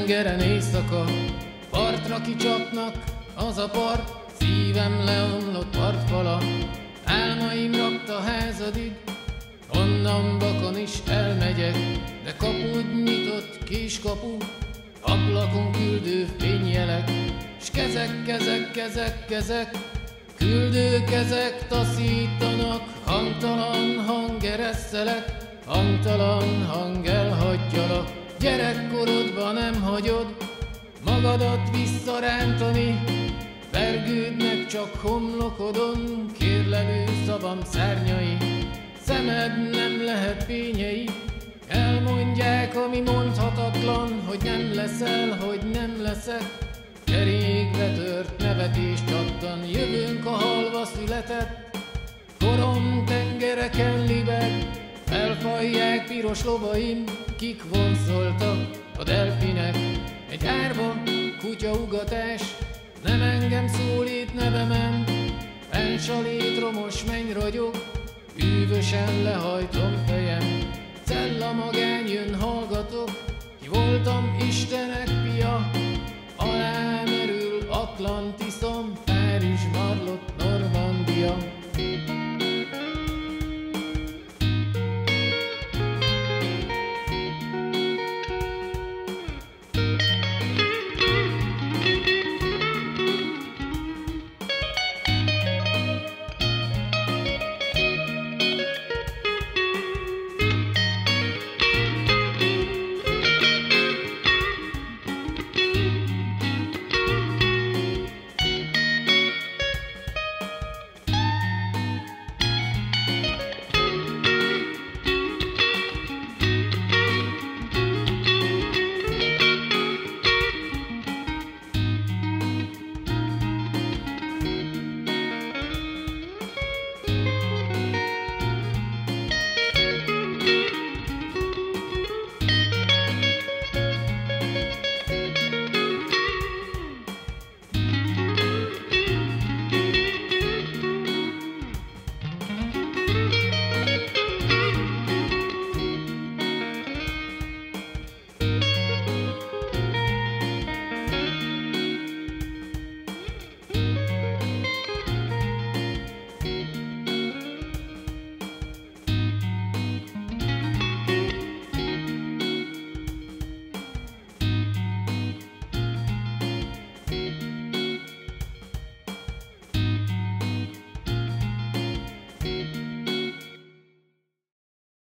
tengeren éjszaka, partra kicsapnak, az a part, szívem leomlott partfala. Álmaim rakta házadig, onnan vakon is elmegyek, de kapud nyitott kiskapu, ablakon küldő fényjelek, s kezek, küldő kezek taszítanak, hangtalan hang eresszelek, hangtalan hang elhagyjalak. Gyerekkorodban nem hagyod magadat visszarántani, vergődnek csak homlokodon kérlelő szavam szárnyai. Szemed nem lehet fényei, elmondják, ami mondhatatlan, hogy nem leszel, hogy nem leszek. Kerékbe tört nevetés csattan, jövőnk a halva született, korom tengereken libeg, felfalják piros lovaim, kik vonszoltak a delfinek. Egy árva kutyaugatás nem engem szólít nevemen, fennsalít romos mennyragyog, bűvösen lehajtom fejem. Cella magány jön, hallgatok, ki voltam Istenek fia, alá merül Atlantiszom, Párizs, Marlott, Normandia.